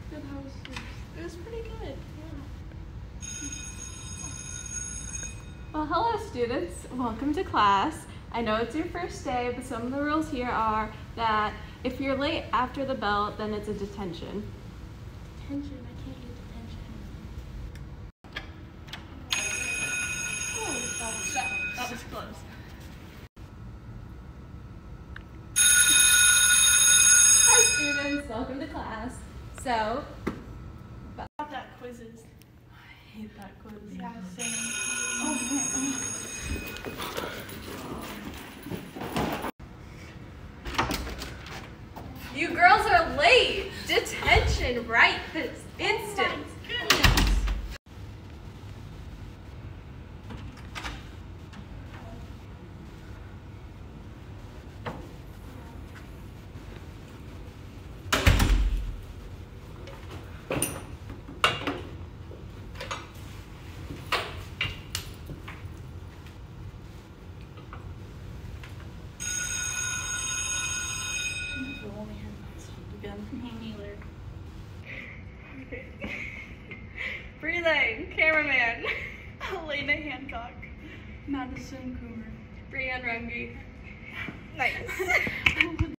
Good, how was yours? It was pretty good, yeah. Well, hello students. Welcome to class. I know it's your first day, but some of the rules here are that if you're late after the bell, then it's a detention. Detention? I can't get detention. Oh, that was close. Hi students, welcome to class. So, That quizzes. I hate that quiz. Yeah, same. you girls are late. Detention right this instant. Oh my goodness. Me neither. Breathing, cameraman. Elena Hancock. Madison Coomer. Brianne Runge. Nice.